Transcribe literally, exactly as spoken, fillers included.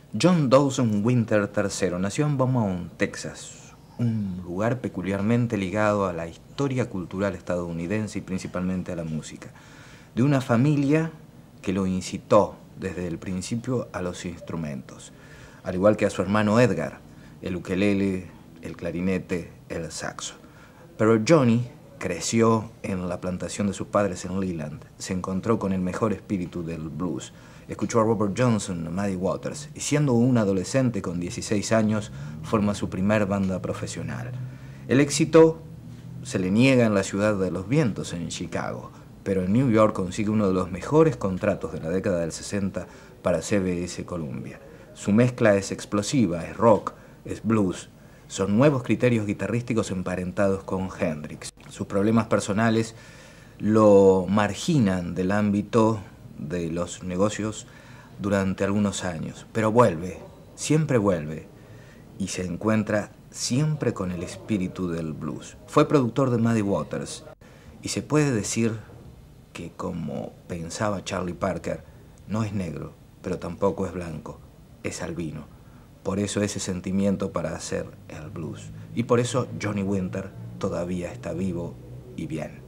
John Dawson Winter tercero nació en Beaumont, Texas, un lugar peculiarmente ligado a la historia cultural estadounidense y principalmente a la música, de una familia que lo incitó desde el principio a los instrumentos, al igual que a su hermano Edgar, el ukelele, el clarinete, el saxo. Pero Johnny creció en la plantación de sus padres en Leland, se encontró con el mejor espíritu del blues, escuchó a Robert Johnson, a Muddy Waters, y siendo un adolescente con dieciséis años, forma su primer banda profesional. El éxito se le niega en la ciudad de los vientos, en Chicago, pero en New York consigue uno de los mejores contratos de la década del sesenta para C B S Columbia. Su mezcla es explosiva, es rock, es blues. Son nuevos criterios guitarrísticos emparentados con Hendrix. Sus problemas personales lo marginan del ámbito de los negocios durante algunos años, pero vuelve, siempre vuelve, y se encuentra siempre con el espíritu del blues. Fue productor de Muddy Waters, y se puede decir que, como pensaba Charlie Parker, no es negro, pero tampoco es blanco, es albino. Por eso ese sentimiento para hacer el blues. Y por eso Johnny Winter todavía está vivo y bien.